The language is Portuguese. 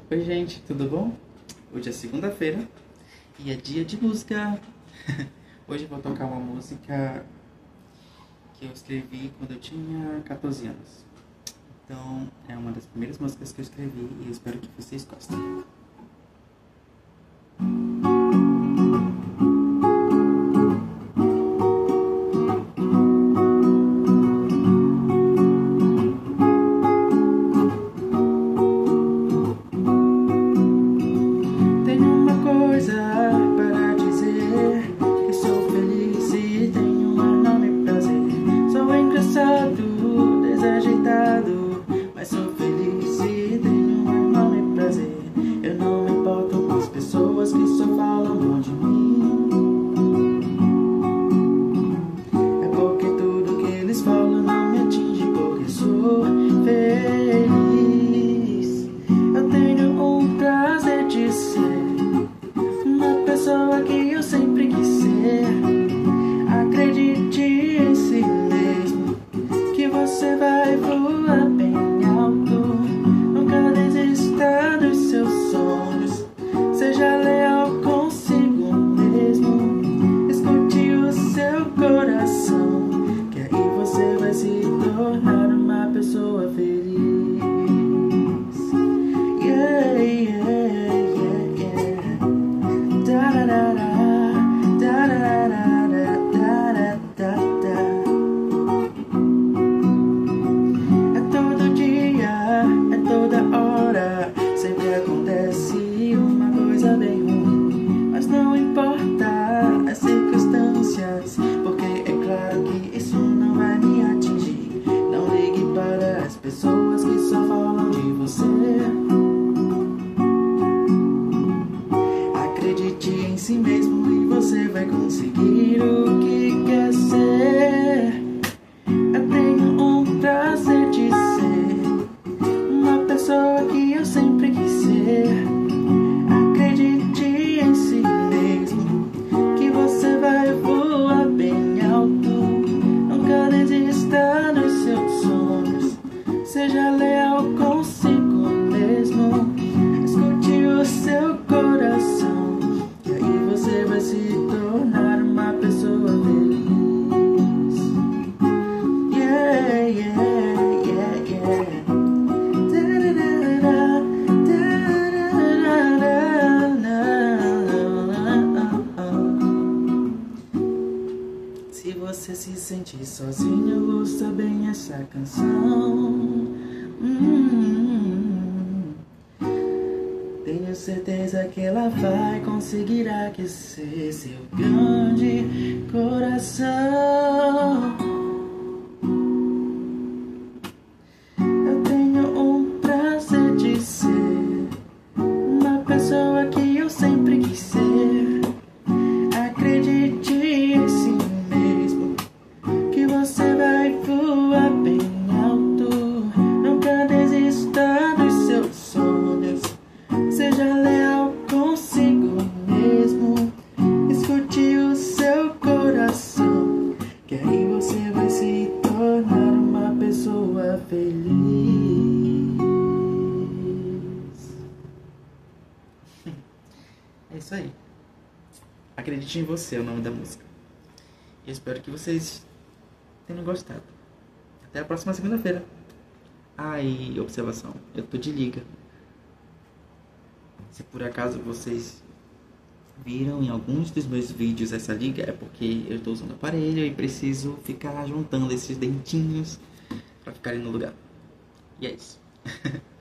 Oi gente, tudo bom? Hoje é segunda-feira e é dia de música. Hoje eu vou tocar uma música que eu escrevi quando eu tinha 14 anos. Então é uma das primeiras músicas que eu escrevi e eu espero que vocês gostem. Para dizer que sou feliz e tenho um enorme prazer. Sou engraçado, desajeitado, mas sou feliz e tenho um enorme prazer. Eu não me importo com as pessoas que só falam mal de mim. É porque tudo que eles falam não me atinge, porque sou feliz. Eu tenho um prazer de ser pessoa que eu sempre quis ser. Acredite em si mesmo, que você vai voar bem alto. Nunca desista dos seus sonhos, seja leal consigo mesmo. Escute o seu coração, que aí você vai se tornar uma pessoa feliz. Yeah, yeah. É todo dia, é toda hora, sempre acontece uma coisa bem ruim. Mas não importa as circunstâncias, porque é claro que isso não vai me atingir. Não ligue para as pessoas que só falam de você. Acredite em si mesmo e você vai conseguir o que quer ser. Eu tenho um prazer de ser uma pessoa que eu sempre quis ser. Acredite em si mesmo, que você vai voar bem alto. Nunca desista dos seus sonhos, seja leal consigo mesmo. Escute o seu coração, e aí você vai se tornar uma pessoa feliz. Yeah, yeah, yeah, yeah. Se você se sentir sozinho, ouça bem essa canção. Tenho certeza que ela vai conseguir aquecer seu grande coração. Eu tenho um prazer de ser uma pessoa que eu sempre quis ser. Acredite em si mesmo, que você vai voar bem alto. Nunca desista dos seus sonhos, seja leal consigo mesmo. Escute o seu coração, que aí você vai se tornar uma pessoa feliz. É isso aí. Acredite em você é o nome da música. Eu espero que vocês tenham gostado. Até a próxima segunda-feira. E observação, eu tô de liga. Se por acaso vocês viram em alguns dos meus vídeos essa liga, é porque eu estou usando o aparelho e preciso ficar juntando esses dentinhos para ficarem no lugar. E é isso.